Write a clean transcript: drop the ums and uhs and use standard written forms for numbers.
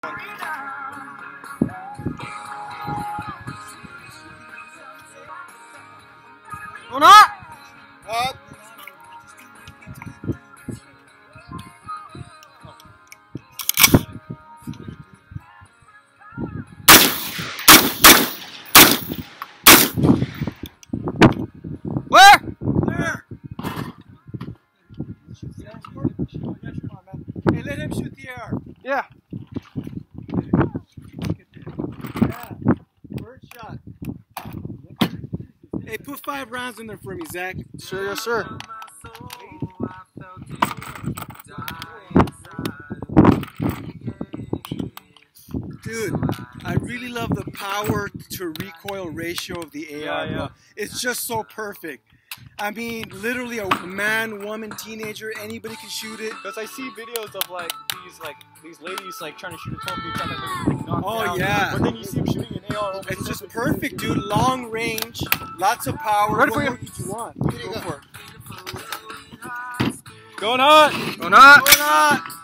Going up! Up! Where? There! Hey, let him shoot the air. Yeah. Yeah. Bird shot. Hey, put 5 rounds in there for me, Zach. Sure, yes, sir. Dude, I really love the power to recoil ratio of the AR. Yeah. It's just so perfect. I mean, literally a man, woman, teenager, anybody can shoot it. Because I see videos of these ladies trying to shoot a trophy, trying to knock Oh, down. yeah. But then you see them shooting an AR. It's just perfect, dude. Long range, lots of power. Ready for what you? more could you want? Go for it. Going hot! Going hot!